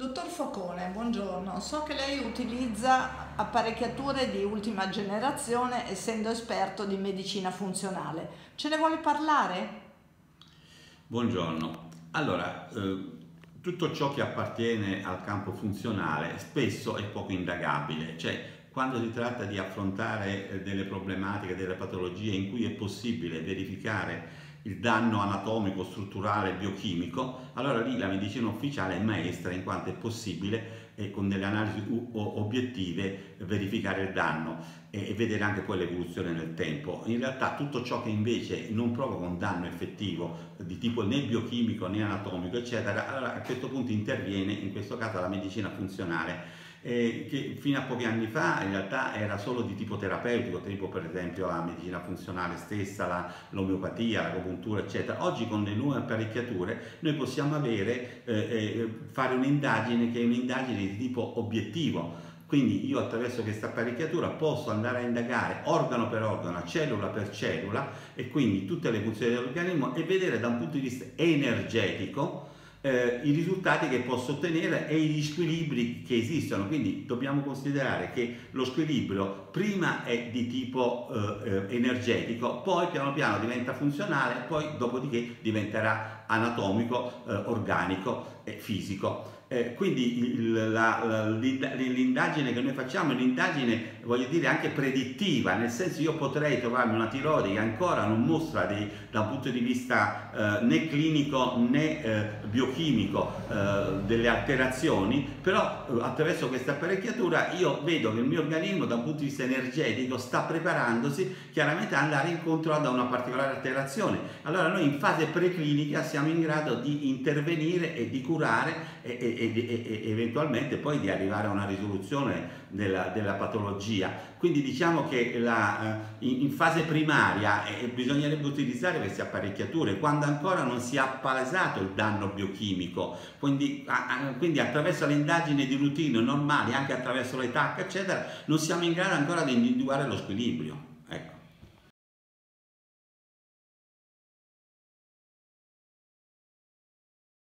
Dottor Focone, buongiorno. So che lei utilizza apparecchiature di ultima generazione, essendo esperto di medicina funzionale. Ce ne vuole parlare? Buongiorno. Allora, tutto ciò che appartiene al campo funzionale spesso è poco indagabile, cioè quando si tratta di affrontare delle problematiche, delle patologie in cui è possibile verificare il danno anatomico, strutturale, biochimico, allora lì la medicina ufficiale è maestra, in quanto è possibile con delle analisi obiettive verificare il danno e vedere anche poi l'evoluzione nel tempo. In realtà tutto ciò che invece non provoca un danno effettivo di tipo né biochimico né anatomico eccetera, allora a questo punto interviene in questo caso la medicina funzionale, che fino a pochi anni fa in realtà era solo di tipo terapeutico, tipo per esempio la medicina funzionale stessa, l'omeopatia, l'agopuntura eccetera. Oggi con le nuove apparecchiature noi possiamo fare un'indagine che è un'indagine di tipo obiettivo. Quindi io attraverso questa apparecchiatura posso andare a indagare organo per organo, cellula per cellula e quindi tutte le funzioni dell'organismo e vedere da un punto di vista energetico i risultati che posso ottenere e gli squilibri che esistono. Quindi dobbiamo considerare che lo squilibrio prima è di tipo energetico, poi piano piano diventa funzionale, poi dopodiché diventerà anatomico, organico e fisico. Quindi l'indagine che noi facciamo è un'indagine, voglio dire, anche predittiva, nel senso io potrei trovarmi una tiroide che ancora non mostra da un punto di vista né clinico né biochimico delle alterazioni, però attraverso questa apparecchiatura io vedo che il mio organismo da un punto di vista energetico sta preparandosi chiaramente ad andare incontro ad una particolare alterazione. Allora noi in fase preclinica siamo in grado di intervenire e di curare e eventualmente poi di arrivare a una risoluzione della patologia. Quindi diciamo che in fase primaria bisognerebbe utilizzare queste apparecchiature quando ancora non si è appalesato il danno biochimico, quindi attraverso le indagini di routine normali, anche attraverso le TAC eccetera, non siamo in grado ancora di individuare lo squilibrio.